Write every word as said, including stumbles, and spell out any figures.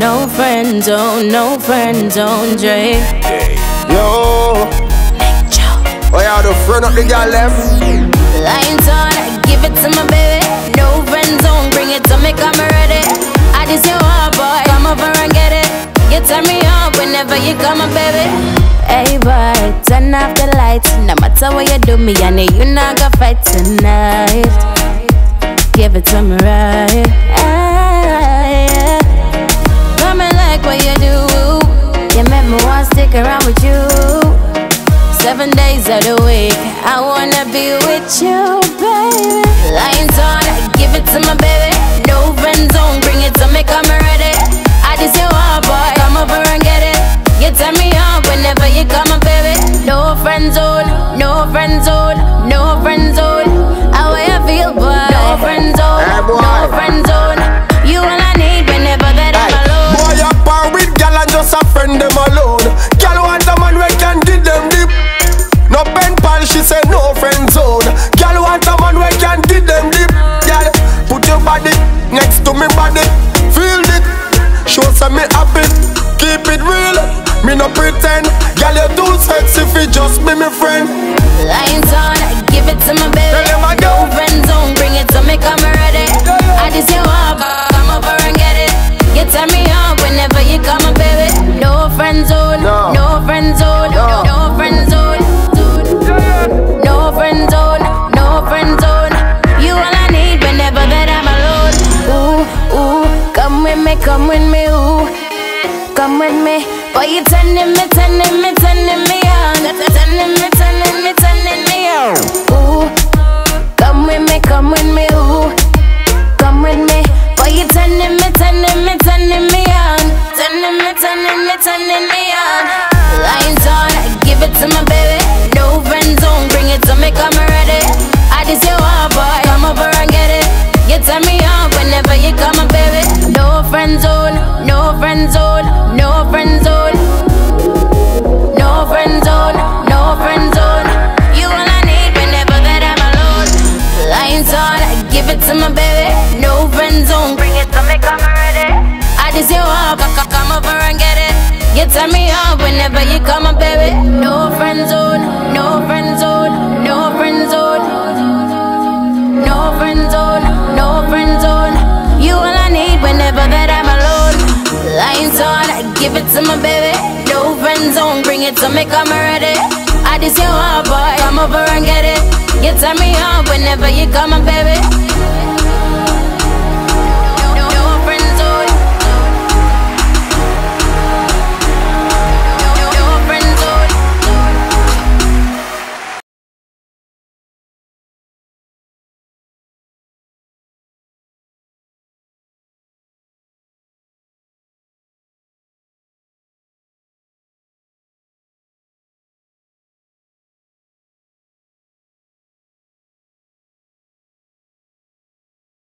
no friend zone, no friend zone, Dre. Yo, oh yeah, the front of the girl left. Lions on, I give it to my baby. No friend zone, bring it to me, come ready. I just your heart, boy, come over and get it. You turn me on whenever you come, my baby. Hey boy, turn off the lights. No matter what you do, me I know you not gonna fight tonight. Give it to me right. Ah, yeah. Come and like what you do. You make me want to stick around with you. Seven days of the week, I wanna be with you, baby. Lions on, I give it to my baby. No friend zone, bring it to me, come ready. I just your heart, boy, come over and get it. You turn me on whenever you come, my baby. No friend zone, no friend zone, no friend zone. How I feel, boy. No friend zone, hey, no friend zone. You all I need whenever that I'm alone. Boy, you par with gal and just a friend them alone. Gal want a man we can give them dip. No pen pal, she say no friend zone. Gal want a man we can give them dip. Gal, put your body next to me body. Feel it, show some me happy. Keep it real, me no pretend. Gal, you too sexy fi just be my friend. Lions on, I give it to my baby. No friend zone, bring it to me, come ready. I just your heart, come over and get it. You turn me on whenever you come, my baby. No friend zone, no, no friend zone, no, no friend zone, no friend zone, no friend zone. You all I need whenever that I'm alone. Ooh, ooh, come with me, come with me, ooh. Come with me, boy, you turning me, turning me, turning me on. Turning me, turning me, turning me on. Ooh, come with me, come with me, ooh. Come with me, boy, you turning me, turning me, turning me on. Turning me, turning me, turning me on. Lions on, I give it to my baby. No friend zone, bring it to me, come ready. I just your heart, boy, come over and get it. You turn me on whenever you come, my baby. No friend zone, no friend zone, no friend zone, no friend zone, no friend zone. You all I need whenever that I'm alone. Lions on, I give it to my baby. No friend zone, bring it to me, come ready. I just your heart, come over and get it. You turn me on whenever you come, my baby. No friend zone, no friend zone, no friend zone, no friend zone, no friend zone. You all I need whenever that I'm alone. Lions on, I give it to my baby. No friend zone, bring it to me, come ready. I just your heart, boy, come over and get it. You turn me on whenever you come, my baby.